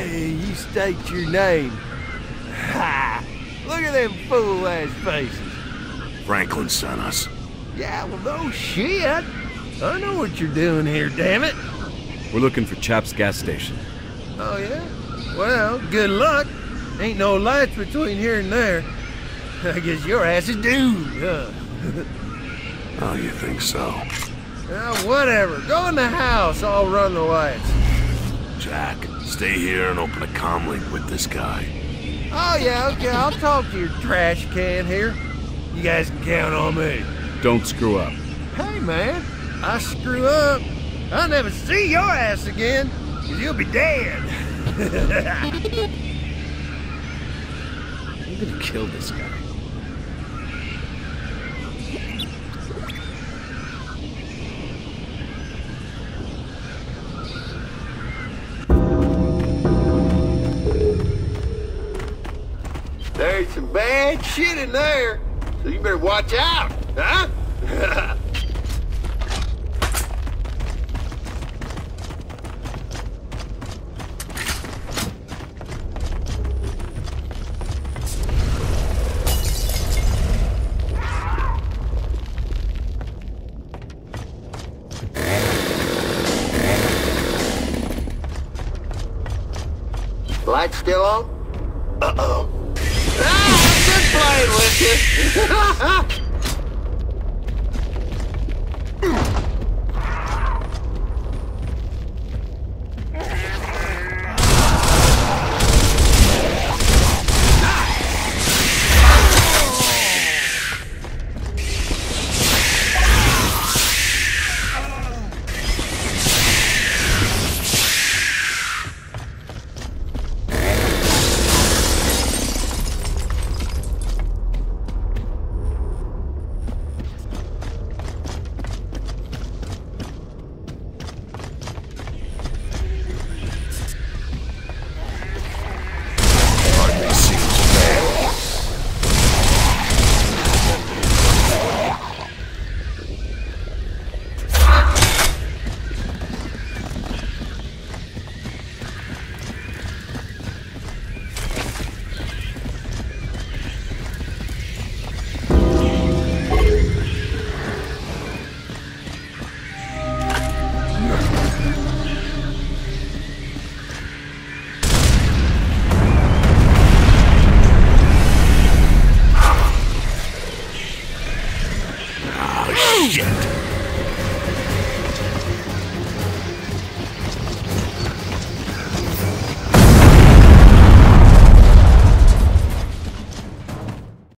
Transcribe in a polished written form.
Hey, you state your name. Ha! Look at them fool-ass faces. Franklin sent us. Yeah, well, no shit. I know what you're doing here, damn it. We're looking for Chap's gas station. Oh, yeah? Well, good luck. Ain't no lights between here and there. I guess your ass is doomed, huh? Oh, you think so? Well, whatever. Go in the house. I'll run the lights. Jack, stay here and open a comm link with this guy. Oh, yeah, okay. I'll talk to your trash can here. You guys can count on me. Don't screw up. Hey, man. I screw up, I'll never see your ass again, because you'll be dead. I'm gonna kill this guy. There's some bad shit in there, so you better watch out, huh? Lights still on? Uh-oh. Ah, I'm just playing with you.